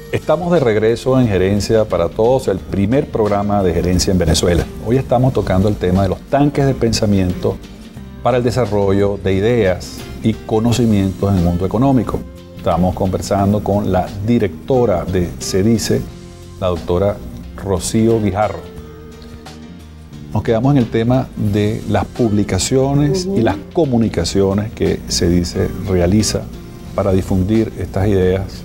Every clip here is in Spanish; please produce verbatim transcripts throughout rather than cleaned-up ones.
Estamos de regreso en Gerencia para Todos, el primer programa de gerencia en Venezuela. Hoy estamos tocando el tema de los tanques de pensamiento para el desarrollo de ideas y conocimientos en el mundo económico. Estamos conversando con la directora de CEDICE, la doctora Rocío Guijarro. Nos quedamos en el tema de las publicaciones uh-huh. y las comunicaciones que CEDICE realiza para difundir estas ideas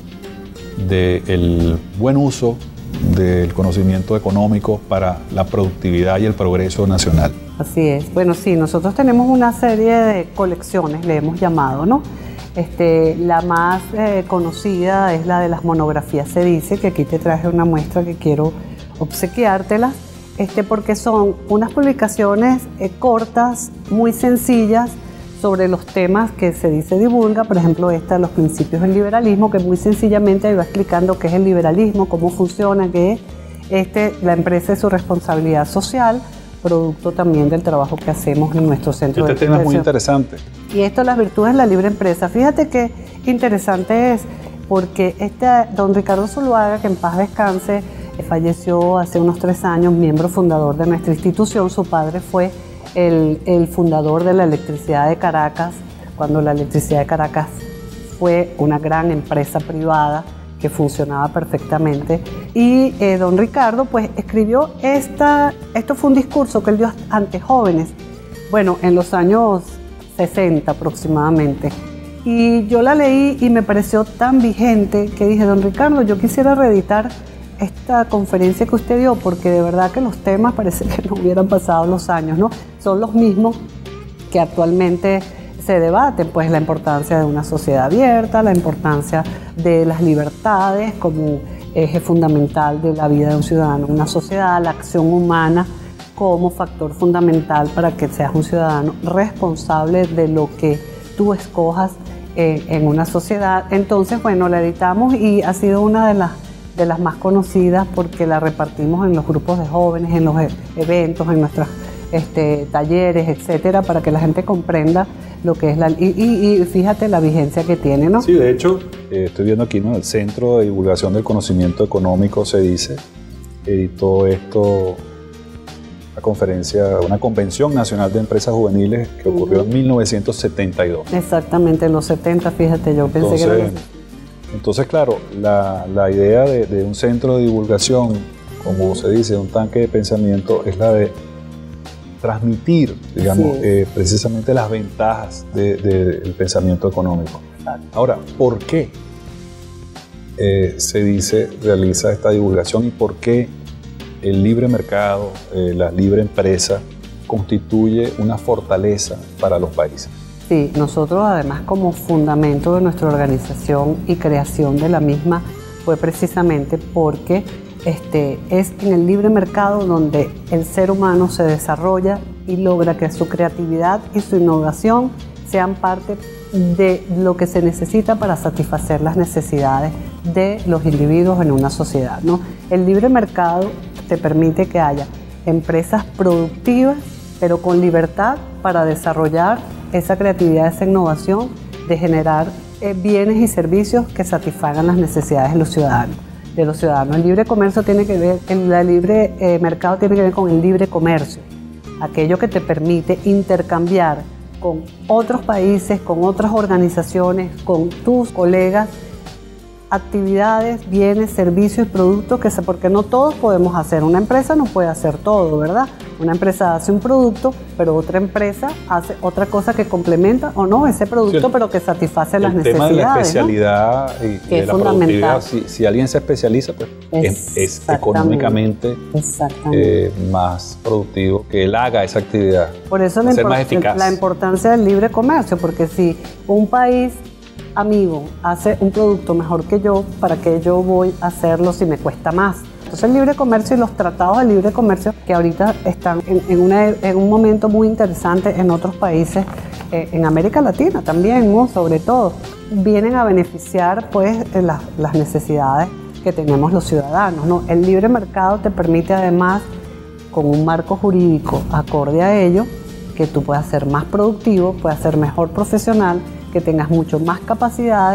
del buen uso del conocimiento económico para la productividad y el progreso nacional. Así es. Bueno, sí, nosotros tenemos una serie de colecciones, le hemos llamado, ¿no? Este, la más eh, conocida es la de las monografías CEDICE, que aquí te traje una muestra que quiero obsequiártela, este, porque son unas publicaciones eh, cortas, muy sencillas, sobre los temas que CEDICE divulga. Por ejemplo, esta, los principios del liberalismo, que muy sencillamente va explicando qué es el liberalismo, cómo funciona, qué es este, la empresa y su responsabilidad social, producto también del trabajo que hacemos en nuestro centro este de tema es muy interesante. Y esto, las virtudes de la libre empresa. Fíjate qué interesante es, porque este don Ricardo Zuluaga, que en paz descanse, falleció hace unos tres años, miembro fundador de nuestra institución. Su padre fue El, el fundador de la electricidad de Caracas, cuando la electricidad de Caracas fue una gran empresa privada que funcionaba perfectamente. Y eh, don Ricardo pues escribió esta, esto fue un discurso que él dio ante jóvenes, bueno, en los años sesenta aproximadamente. Y yo la leí y me pareció tan vigente que dije, don Ricardo, yo quisiera reeditar esta conferencia que usted dio, porque de verdad que los temas parece que no hubieran pasado los años, ¿no? Son los mismos que actualmente se debaten, pues la importancia de una sociedad abierta, la importancia de las libertades como eje fundamental de la vida de un ciudadano en una sociedad, la acción humana como factor fundamental para que seas un ciudadano responsable de lo que tú escojas eh, en una sociedad. Entonces, bueno, la editamos y ha sido una de las de las más conocidas porque la repartimos en los grupos de jóvenes, en los eventos, en nuestros este, talleres, etcétera, para que la gente comprenda lo que es la... Y, y, y fíjate la vigencia que tiene, ¿no? Sí, de hecho, eh, estoy viendo aquí, ¿no? El Centro de Divulgación del Conocimiento Económico, CEDICE, editó esto, una conferencia, una Convención Nacional de Empresas Juveniles que ocurrió uh-huh. en mil novecientos setenta y dos. Exactamente, en los setenta, fíjate, yo pensé Entonces, que era... Entonces, claro, la, la idea de, de un centro de divulgación, como se dice, un tanque de pensamiento, es la de transmitir, digamos, eh, precisamente las ventajas de, de, del pensamiento económico. Exacto. Ahora, ¿por qué eh, CEDICE realiza esta divulgación y por qué el libre mercado, eh, la libre empresa, constituye una fortaleza para los países? Sí, nosotros además como fundamento de nuestra organización y creación de la misma fue precisamente porque este, es en el libre mercado donde el ser humano se desarrolla y logra que su creatividad y su innovación sean parte de lo que se necesita para satisfacer las necesidades de los individuos en una sociedad, ¿no? El libre mercado te permite que haya empresas productivas, pero con libertad para desarrollar esa creatividad, esa innovación de generar eh, bienes y servicios que satisfagan las necesidades de los ciudadanos. De los ciudadanos. El libre comercio tiene que ver, el libre eh, mercado tiene que ver con el libre comercio, aquello que te permite intercambiar con otros países, con otras organizaciones, con tus colegas, actividades, bienes, servicios y productos, que, porque no todos podemos hacer. Una empresa no puede hacer todo, ¿verdad? Una empresa hace un producto, pero otra empresa hace otra cosa que complementa o no ese producto, sí, pero que satisface las necesidades. El tema de la especialidad, ¿no? Y, y de la productividad, si, si alguien se especializa, pues es, es económicamente eh, más productivo que él haga esa actividad. Por eso la, ser más eficaz. La importancia del libre comercio, porque si un país amigo hace un producto mejor que yo, ¿para qué yo voy a hacerlo si me cuesta más? Entonces el libre comercio y los tratados de libre comercio que ahorita están en, en, una, en un momento muy interesante en otros países, eh, en América Latina también, ¿no? Sobre todo, vienen a beneficiar pues las, las necesidades que tenemos los ciudadanos, ¿no? El libre mercado te permite además, con un marco jurídico acorde a ello, que tú puedas ser más productivo, puedas ser mejor profesional, que tengas mucho más capacidades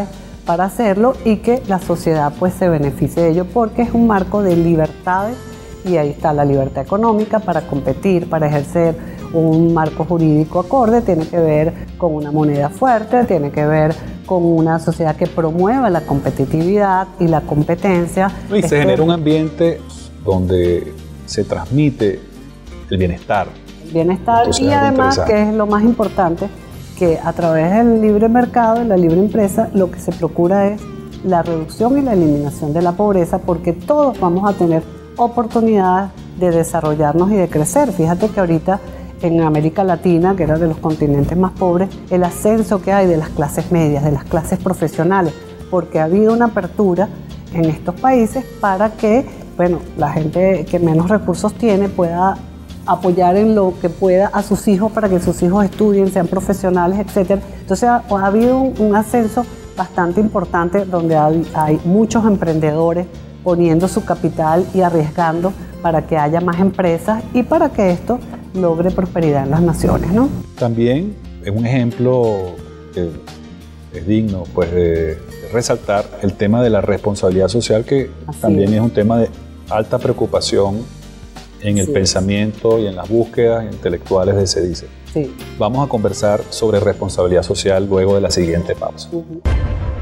para hacerlo y que la sociedad pues se beneficie de ello, porque es un marco de libertades y ahí está la libertad económica para competir, para ejercer un marco jurídico acorde, tiene que ver con una moneda fuerte, tiene que ver con una sociedad que promueva la competitividad y la competencia. Y se Esto, genera un ambiente donde se transmite el bienestar. El bienestar. Entonces, y además, que es lo más importante, que a través del libre mercado y la libre empresa lo que se procura es la reducción y la eliminación de la pobreza, porque todos vamos a tener oportunidades de desarrollarnos y de crecer. Fíjate que ahorita en América Latina, que era de los continentes más pobres, el ascenso que hay de las clases medias, de las clases profesionales, porque ha habido una apertura en estos países para que, bueno, la gente que menos recursos tiene pueda apoyar en lo que pueda a sus hijos para que sus hijos estudien, sean profesionales, etcétera. Entonces ha, ha habido un, un ascenso bastante importante donde hay, hay muchos emprendedores poniendo su capital y arriesgando para que haya más empresas y para que esto logre prosperidad en las naciones, ¿no? También es un ejemplo que es digno pues, de resaltar el tema de la responsabilidad social, que Así también es. es un tema de alta preocupación en el sí. pensamiento y en las búsquedas intelectuales de CEDICE. Sí. Vamos a conversar sobre responsabilidad social luego de la siguiente pausa. Uh-huh.